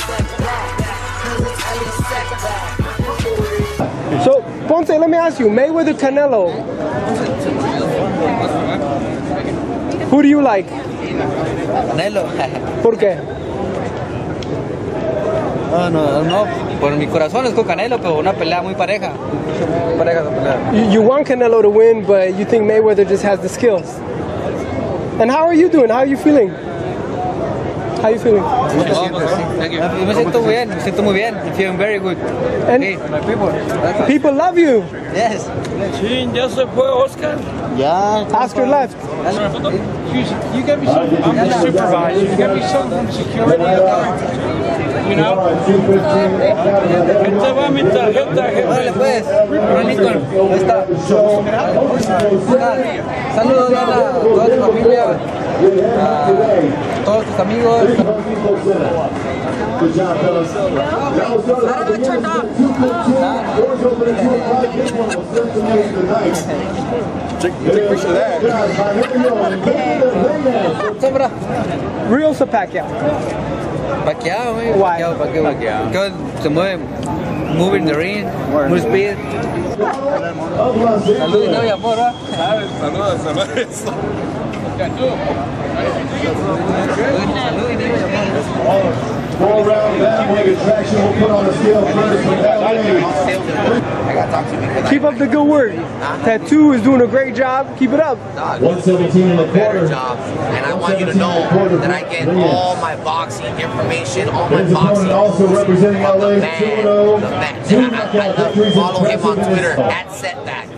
So, Ponce, let me ask you, Mayweather, Canelo, who do you like? Canelo. ¿Por qué? No, por mi corazón es con Canelo, pero una pelea muy pareja. Muy pareja esa pelea. You want Canelo to win, but you think Mayweather just has the skills. And how are you doing? How are you feeling? How are you feeling? Yo me siento muy bien. I'm feeling very good. And Okay, my people. people love you. Yes. Sí, ya se fue Oscar. Ya. Oscar left. You get me some, I'm the supervisor. You get me some from security. You know? Esta va mi tarjeta, Órale jefe. pues. Lincoln. Ahí está. Saludos a toda tu familia, a todos tus amigos. Good job, fellas. How do I turn off? Take a picture of that. Real or Pacquiao? Pacquiao, güey. Why? Pacquiao. Que se mueve, move in the ring, muy speed. Salud y no, y amor, ¿verdad? Saludos. Four round bandweight attraction. We'll put on the scale first. Keep up the good work. Tattoo is doing a great job. Keep it up. 117 in the quarter. Job, and I want you to know that I get all my boxing information, all my boxing Also representing LA, the man. I follow him on Twitter @setback.